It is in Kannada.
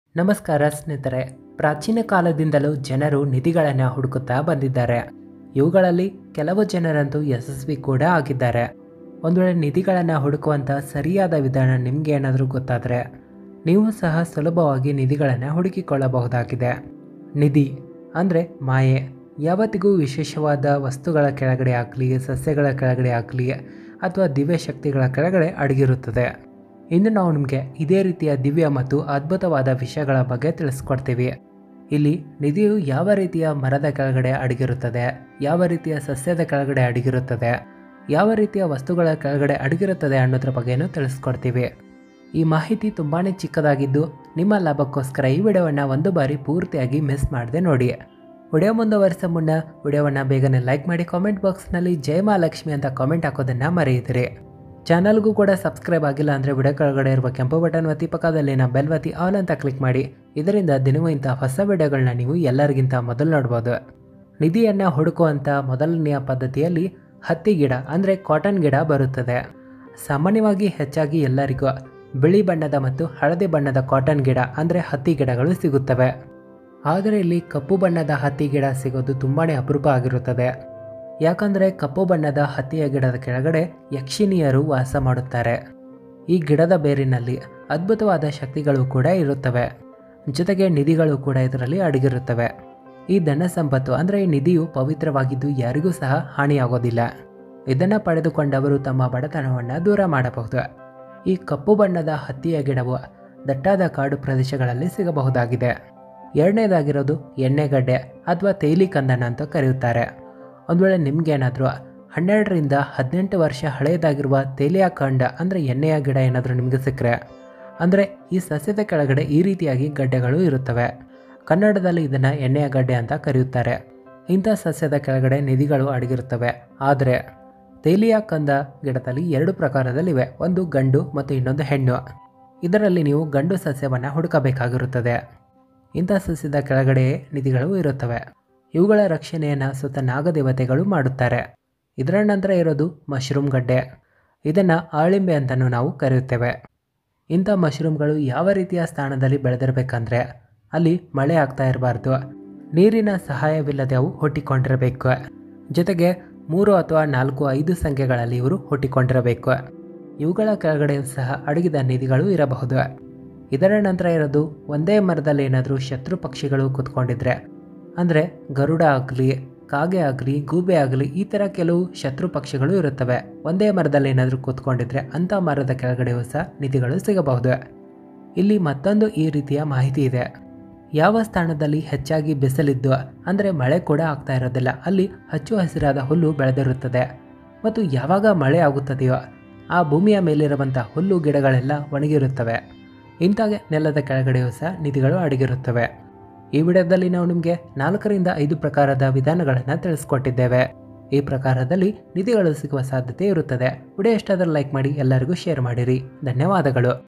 ನಮಸ್ಕಾರ ಸ್ನೇಹಿತರೆ. ಪ್ರಾಚೀನ ಕಾಲದಿಂದಲೂ ಜನರು ನಿಧಿಗಳನ್ನು ಹುಡುಕುತ್ತಾ ಬಂದಿದ್ದಾರೆ. ಇವುಗಳಲ್ಲಿ ಕೆಲವು ಜನರಂತೂ ಯಶಸ್ವಿ ಕೂಡ ಆಗಿದ್ದಾರೆ. ಒಂದು ವೇಳೆ ನಿಧಿಗಳನ್ನು ಹುಡುಕುವಂಥ ಸರಿಯಾದ ವಿಧಾನ ನಿಮಗೆ ಏನಾದರೂ ಗೊತ್ತಾದರೆ ನೀವು ಸಹ ಸುಲಭವಾಗಿ ನಿಧಿಗಳನ್ನು ಹುಡುಕಿಕೊಳ್ಳಬಹುದಾಗಿದೆ. ನಿಧಿ ಅಂದರೆ ಮಾಯೆ. ಯಾವತ್ತಿಗೂ ವಿಶೇಷವಾದ ವಸ್ತುಗಳ ಕೆಳಗಡೆ ಆಗಲಿ, ಸಸ್ಯಗಳ ಕೆಳಗಡೆ ಆಗಲಿ ಅಥವಾ ದಿವ್ಯ ಶಕ್ತಿಗಳ ಕೆಳಗಡೆ ಅಡಗಿರುತ್ತದೆ. ಇಂದು ನಾವು ನಿಮಗೆ ಇದೇ ರೀತಿಯ ದಿವ್ಯ ಮತ್ತು ಅದ್ಭುತವಾದ ವಿಷಯಗಳ ಬಗ್ಗೆ ತಿಳಿಸ್ಕೊಡ್ತೀವಿ. ಇಲ್ಲಿ ನಿಧಿಯು ಯಾವ ರೀತಿಯ ಮರದ ಕೆಳಗಡೆ ಅಡಗಿರುತ್ತದೆ, ಯಾವ ರೀತಿಯ ಸಸ್ಯದ ಕೆಳಗಡೆ ಅಡಗಿರುತ್ತದೆ, ಯಾವ ರೀತಿಯ ವಸ್ತುಗಳ ಕೆಳಗಡೆ ಅಡಗಿರುತ್ತದೆ ಅನ್ನೋದ್ರ ಬಗ್ಗೆನೂ ತಿಳಿಸ್ಕೊಡ್ತೀವಿ. ಈ ಮಾಹಿತಿ ತುಂಬಾ ಚಿಕ್ಕದಾಗಿದ್ದು ನಿಮ್ಮ ಲಾಭಕ್ಕೋಸ್ಕರ ಈ ವಿಡಿಯೋವನ್ನು ಒಂದು ಬಾರಿ ಪೂರ್ತಿಯಾಗಿ ಮಿಸ್ ಮಾಡದೆ ನೋಡಿ. ವಿಡಿಯೋ ಮುಂದುವರಿಸೋ ಮುನ್ನ ವಿಡಿಯೋವನ್ನು ಬೇಗನೆ ಲೈಕ್ ಮಾಡಿ, ಕಾಮೆಂಟ್ ಬಾಕ್ಸ್ನಲ್ಲಿ ಜೈ ಮಹಾಲಕ್ಷ್ಮಿ ಅಂತ ಕಾಮೆಂಟ್ ಹಾಕೋದನ್ನು ಮರೆಯಿದಿರಿ. ಚಾನಲ್ಗೂ ಕೂಡ ಸಬ್ಸ್ಕ್ರೈಬ್ ಆಗಿಲ್ಲ ಅಂದರೆ ವಿಡಿಯೋ ಕೆಳಗಡೆ ಇರುವ ಕೆಂಪು ಬಟನ್ ಒತ್ತಿ, ಪಕ್ಕದಲ್ಲಿನ ಬೆಲ್ ಒತ್ತಿ ಆಲ್ ಅಂತ ಕ್ಲಿಕ್ ಮಾಡಿ. ಇದರಿಂದ ದಿನವೂ ಇಂಥ ಹೊಸ ವಿಡಿಯೋಗಳನ್ನ ನೀವು ಎಲ್ಲರಿಗಿಂತ ಮೊದಲು ನೋಡ್ಬೋದು. ನಿಧಿಯನ್ನು ಹುಡುಕುವಂಥ ಮೊದಲನೆಯ ಪದ್ಧತಿಯಲ್ಲಿ ಹತ್ತಿ ಗಿಡ ಅಂದರೆ ಕಾಟನ್ ಗಿಡ ಬರುತ್ತದೆ. ಸಾಮಾನ್ಯವಾಗಿ ಹೆಚ್ಚಾಗಿ ಎಲ್ಲರಿಗೂ ಬಿಳಿ ಬಣ್ಣದ ಮತ್ತು ಹಳದಿ ಬಣ್ಣದ ಕಾಟನ್ ಗಿಡ ಅಂದರೆ ಹತ್ತಿ ಗಿಡಗಳು ಸಿಗುತ್ತವೆ. ಆದರೆ ಇಲ್ಲಿ ಕಪ್ಪು ಬಣ್ಣದ ಹತ್ತಿ ಗಿಡ ಸಿಗೋದು ತುಂಬಾ ಅಪರೂಪ ಆಗಿರುತ್ತದೆ. ಯಾಕಂದರೆ ಕಪ್ಪು ಬಣ್ಣದ ಹತ್ತಿಯ ಗಿಡದ ಕೆಳಗಡೆ ಯಕ್ಷಿಣಿಯರು ವಾಸ ಮಾಡುತ್ತಾರೆ. ಈ ಗಿಡದ ಬೇರಿನಲ್ಲಿ ಅದ್ಭುತವಾದ ಶಕ್ತಿಗಳು ಕೂಡ ಇರುತ್ತವೆ. ಜೊತೆಗೆ ನಿಧಿಗಳು ಕೂಡ ಇದರಲ್ಲಿ ಅಡಗಿರುತ್ತವೆ. ಈ ಧನ ಸಂಪತ್ತು ಅಂದರೆ ಈ ನಿಧಿಯು ಪವಿತ್ರವಾಗಿದ್ದು ಯಾರಿಗೂ ಸಹ ಹಾನಿಯಾಗೋದಿಲ್ಲ. ಇದನ್ನು ಪಡೆದುಕೊಂಡವರು ತಮ್ಮ ಬಡತನವನ್ನು ದೂರ ಮಾಡಬಹುದು. ಈ ಕಪ್ಪು ಬಣ್ಣದ ಹತ್ತಿಯ ಗಿಡವು ದಟ್ಟಾದ ಕಾಡು ಪ್ರದೇಶಗಳಲ್ಲಿ ಸಿಗಬಹುದಾಗಿದೆ. ಎರಡನೇದಾಗಿರೋದು ಎಣ್ಣೆಗಡ್ಡೆ ಅಥವಾ ತೇಲಿ ಕಂದನ ಅಂತ ಕರೆಯುತ್ತಾರೆ. ಒಂದು ವೇಳೆ ನಿಮಗೇನಾದರೂ 12 ರಿಂದ 18 ವರ್ಷ ಹಳೆಯದಾಗಿರುವ ತೇಲಿಯ ಕಂಡ ಅಂದರೆ ಎಣ್ಣೆಯ ಗಿಡ ಏನಾದರೂ ನಿಮಗೆ ಸಿಕ್ಕರೆ, ಅಂದರೆ ಈ ಸಸ್ಯದ ಕೆಳಗಡೆ ಈ ರೀತಿಯಾಗಿ ಗಡ್ಡೆಗಳು ಇರುತ್ತವೆ. ಕನ್ನಡದಲ್ಲಿ ಇದನ್ನು ಎಣ್ಣೆಯ ಗಡ್ಡೆ ಅಂತ ಕರೆಯುತ್ತಾರೆ. ಇಂಥ ಸಸ್ಯದ ಕೆಳಗಡೆ ನಿಧಿಗಳು ಅಡಗಿರುತ್ತವೆ. ಆದರೆ ತೇಲಿಯ ಕಂದ ಗಿಡದಲ್ಲಿ 2 ಪ್ರಕಾರದಲ್ಲಿವೆ, ಒಂದು ಗಂಡು ಮತ್ತು ಇನ್ನೊಂದು ಹೆಣ್ಣು. ಇದರಲ್ಲಿ ನೀವು ಗಂಡು ಸಸ್ಯವನ್ನು ಹುಡುಕಬೇಕಾಗಿರುತ್ತದೆ. ಇಂಥ ಸಸ್ಯದ ಕೆಳಗಡೆ ನಿಧಿಗಳು ಇರುತ್ತವೆ. ಇವುಗಳ ರಕ್ಷಣೆಯನ್ನು ಸುತ್ತ ನಾಗದೇವತೆಗಳು ಮಾಡುತ್ತಾರೆ. ಇದರ ನಂತರ ಇರೋದು ಮಶ್ರೂಮ್ ಗಡ್ಡೆ. ಇದನ್ನು ಆಳಿಂಬೆ ಅಂತಲೂ ನಾವು ಕರೆಯುತ್ತೇವೆ. ಇಂಥ ಮಶ್ರೂಮ್ಗಳು ಯಾವ ರೀತಿಯ ಸ್ಥಾನದಲ್ಲಿ ಬೆಳೆದಿರಬೇಕಂದ್ರೆ ಅಲ್ಲಿ ಮಳೆ ಆಗ್ತಾ ಇರಬಾರ್ದು, ನೀರಿನ ಸಹಾಯವಿಲ್ಲದೆ ಅವು ಹುಟ್ಟಿಕೊಂಡಿರಬೇಕು. ಜೊತೆಗೆ 3 ಅಥವಾ 4, 5 ಸಂಖ್ಯೆಗಳಲ್ಲಿ ಇವರು ಹುಟ್ಟಿಕೊಂಡಿರಬೇಕು. ಇವುಗಳ ಕೆಳಗಡೆ ಸಹ ಅಡಗಿದ ನಿಧಿಗಳು ಇರಬಹುದು. ಇದರ ನಂತರ ಇರೋದು ಒಂದೇ ಮರದಲ್ಲಿ ಏನಾದರೂ ಶತ್ರು ಪಕ್ಷಿಗಳು ಕೂತ್ಕೊಂಡಿದ್ರೆ, ಅಂದರೆ ಗರುಡ ಆಗಲಿ, ಕಾಗೆ ಆಗಲಿ, ಗೂಬೆ ಆಗಲಿ, ಈ ಥರ ಕೆಲವು ಶತ್ರು ಪಕ್ಷಿಗಳು ಇರುತ್ತವೆ. ಒಂದೇ ಮರದಲ್ಲಿ ಏನಾದರೂ ಕೂತ್ಕೊಂಡಿದ್ರೆ ಅಂಥ ಮರದ ಕೆಳಗಡೆಯೂ ಸಹ ನಿಧಿಗಳು ಸಿಗಬಹುದು. ಇಲ್ಲಿ ಮತ್ತೊಂದು ಈ ರೀತಿಯ ಮಾಹಿತಿ ಇದೆ. ಯಾವ ಸ್ಥಾನದಲ್ಲಿ ಹೆಚ್ಚಾಗಿ ಬಿಸಿಲಿದ್ದು ಅಂದರೆ ಮಳೆ ಕೂಡ ಆಗ್ತಾ ಇರೋದಿಲ್ಲ, ಅಲ್ಲಿ ಹಚ್ಚು ಹಸಿರಾದ ಹುಲ್ಲು ಬೆಳೆದಿರುತ್ತದೆ. ಮತ್ತು ಯಾವಾಗ ಮಳೆ ಆಗುತ್ತದೆಯೋ ಆ ಭೂಮಿಯ ಮೇಲಿರುವಂಥ ಹುಲ್ಲು ಗಿಡಗಳೆಲ್ಲ ಒಣಗಿರುತ್ತವೆ. ಇಂಥ ನೆಲದ ಕೆಳಗಡೆಯೂ ಸಹ ನಿಧಿಗಳು ಅಡಗಿರುತ್ತವೆ. ಈ ವಿಡಿಯೋದಲ್ಲಿ ನಾವು ನಿಮಗೆ 4 ರಿಂದ 5 ಪ್ರಕಾರದ ವಿಧಾನಗಳನ್ನು ತಿಳಿಸ್ಕೊಟ್ಟಿದ್ದೇವೆ. ಈ ಪ್ರಕಾರದಲ್ಲಿ ನಿಧಿಗಳು ಸಿಗುವ ಸಾಧ್ಯತೆ ಇರುತ್ತದೆ. ವಿಡಿಯೋ ಇಷ್ಟ ಆದರೆ ಲೈಕ್ ಮಾಡಿ, ಎಲ್ಲರಿಗೂ ಶೇರ್ ಮಾಡಿರಿ. ಧನ್ಯವಾದಗಳು.